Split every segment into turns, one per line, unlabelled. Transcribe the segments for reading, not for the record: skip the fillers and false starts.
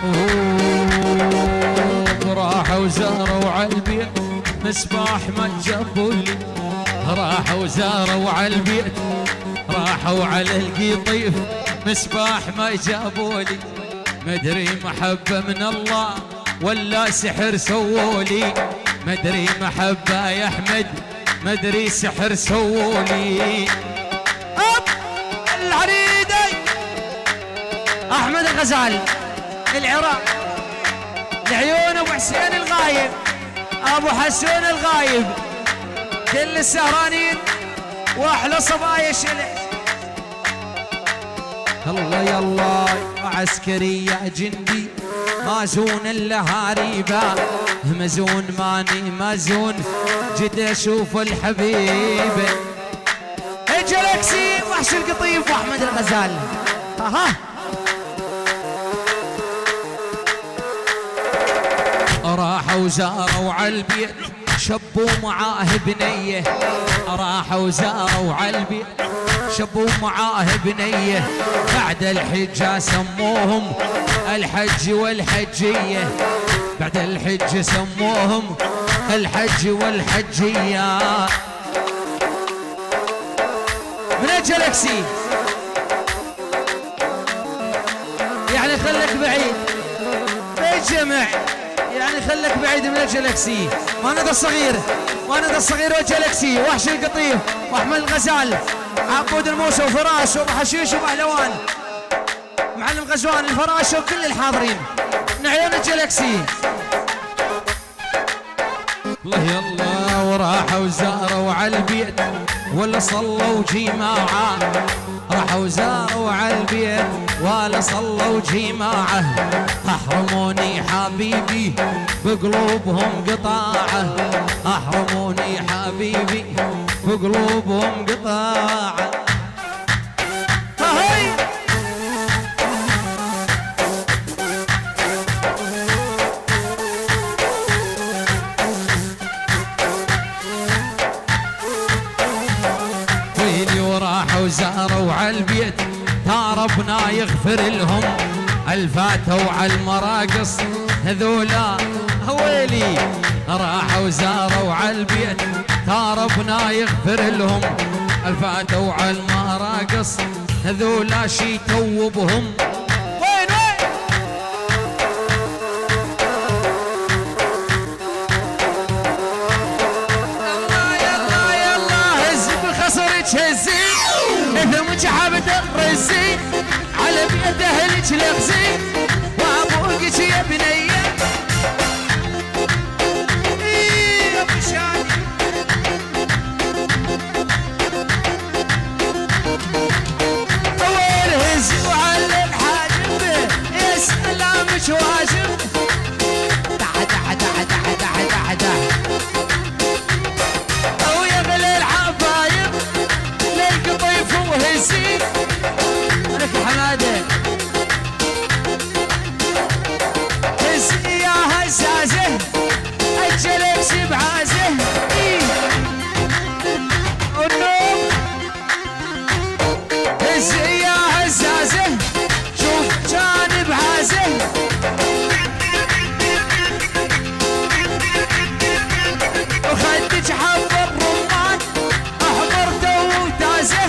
راحوا زاروا عالبيت مصباح ما جابولي، راحوا زاروا عالبيت راحوا على القطيف مصباح ما جابولي، مدري محبة من الله ولا سحر سوولي، مدري محبة يا احمد مدري سحر سوولي.
العريدي احمد الغزال العراق، العيون ابو حسين الغايب، ابو حسون الغايب، كل السهرانين واحلى صبايا شلع.
الله يلا عسكري يا جندي مازون اللهاريبة، مزون ماني مازون جد اشوف الحبيبة.
الجلاكسي وحش القطيف واحمد الغزال. اها
راحوا زاروا عالبيت شبوا معاه بنيه، راحوا زاروا عالبيت شبوا معاه بنيه، بعد الحجة سموهم الحج والحجية، بعد الحج سموهم الحج والحجية.
من الجلاكسي يعني خليك بعيد بالجمع، يعني خليك بعيد من الجلاكسي. ماند الصغير ماند الصغير والجلاكسي وحش القطيف واحمد الغزال، عبود الموسى وفراش وابو حشيش وبهلوان، معلم غزوان الفراش وكل الحاضرين من عيون الجلاكسي.
الله يلا وراحوا زاروا عالبيت ولا صلوا جماعة، راحوا زاروا عالبيت ولا صلوا جماعة، أحرموني حبيبي بقلوبهم قطاعة، أحرموني حبيبي بقلوبهم قطاعة. وزاروا عالبيت تاربنا يغفر لهم، الفاتوا عالمراقص هذولا هويلي، راحوا زاروا عالبيت تاربنا يغفر لهم، الفاتوا عالمراقص هذولا شي توبهم.
وين وين
يلا يلا يلا هز بخصرك هزي إذا مجحبت الرزي على بيت أهلك لغزي وأبوك يا بنية.
يا ابو شادي
وين هزي وعلى الحاجب يا سلامك واجب. دع دع دع دع دع دع دع ويغلي العبايب للقطيف وهزي لك حماده هزي يا هزازه الجلاكسي بعازه النوم هزي يا هزازه شوف جانب عازه وخدك حب الرمان احمرته وتازه.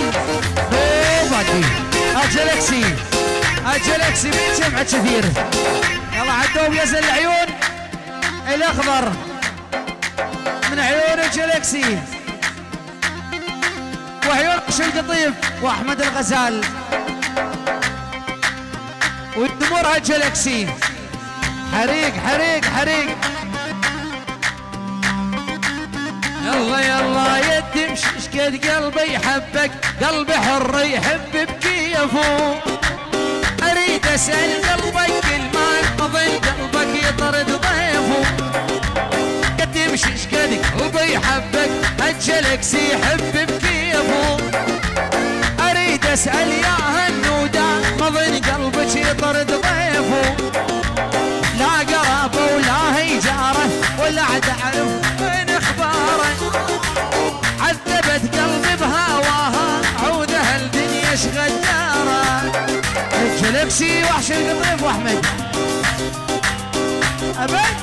الجلاكسي الجلاكسي مين جمع كثير. يلا عدوا يزن العيون الاخضر من عيون الجلاكسي وعيون القطيف واحمد الغزال والدمور الجلاكسي. حريق حريق حريق. يلا يلا يدي مش قد قلبي يحبك، قلبي حر يحب بكيفه، اريد اسال قلبك المال اظن قلبك يطرد ضيفه، قد مش قد قلبي يحبك الجلاكسي يحب بكيفه، اريد اسال يا هالنوده اظن قلبك يطرد ضيفه، لا قرابه ولا هي جاره ولا عاد اعرف وين اخباره، عذبت قلبي بهواها عودها الدنيا شغداره. الجلاكسي وحش القطيف واحمد
ابد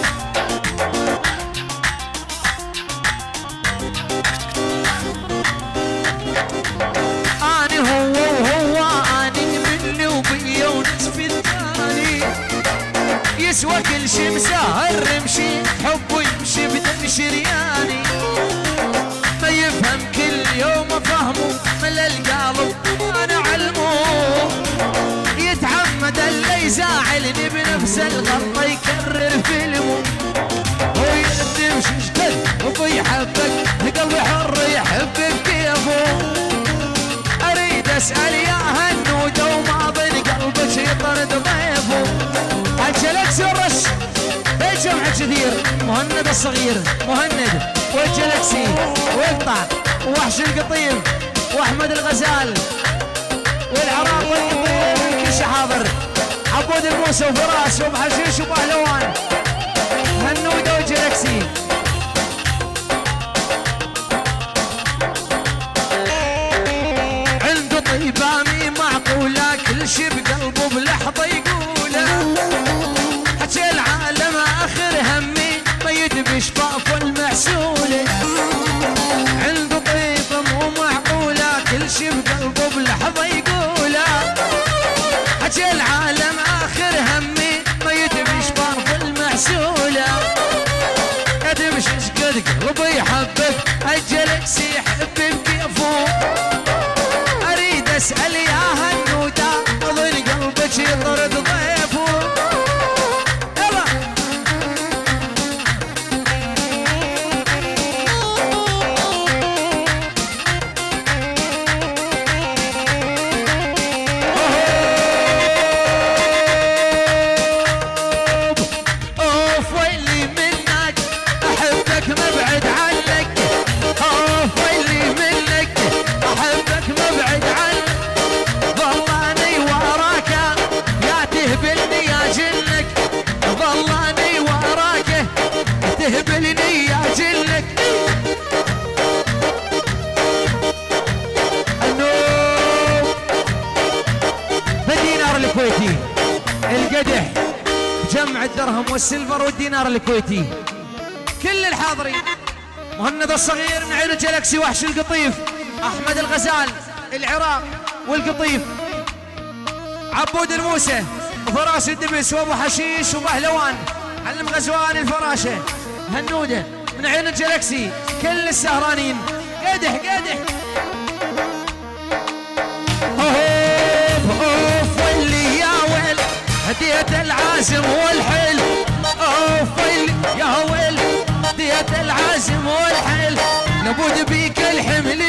اني هو وهو اني مني وبيا ونصف الثاني يسوى كل شي مسهر رمشي حبه يمشي بدم شرياني ما يفهم كل يوم فهمه ملا القلب انا علمه يتعمد اللي يزعلني بنفس الغلطه يكرر فيلمه هو يقدم ششكل وبيحبك قلبي حر يحب بكيفه اريد اسال يا هنوده وما بين قلبك يطرد ضيفه اجلكسي والرش جمع كثير مهند الصغير مهند والجلكسي ويقطع ووحش القطيم واحمد الغزال والعراق والقطيم كل شي حاضر عبود الموسى وفراس وبحشيش وبهلوان هنوده وجلكسي عنده طيبة مي معقولة كل شي بقلبه بلحظة يقوله حكي العالم اخر همي ما يدبي شفافه المحسوله عنده طيبه مو معقوله كل شي بقلبه بلحظه يقوله حكي العالم اخر همي ما يدبي شفافه المحسوله ادمش قد قلبي يحبك الجلكسي يحب بكيفه اريد اسال يا هنوده اظن قلبك يطرد ضيفه تهبلني يا جلك النوب بالدينار الكويتي القدح جمع الدرهم والسلفر والدينار الكويتي كل الحاضرين مهند الصغير من عين الجلكسي وحش القطيف احمد الغزال العراق والقطيف عبود الموسى وفراس الدبس وابو حشيش وبهلوان علم غزوان الفراشه هنوده من عين الجلكسي كل السهرانين قدح قدح اوف ويلي يا ويل هدية العازم والحل اوف ويلي يا ويل هدية العازم والحل لابد بيك الحمل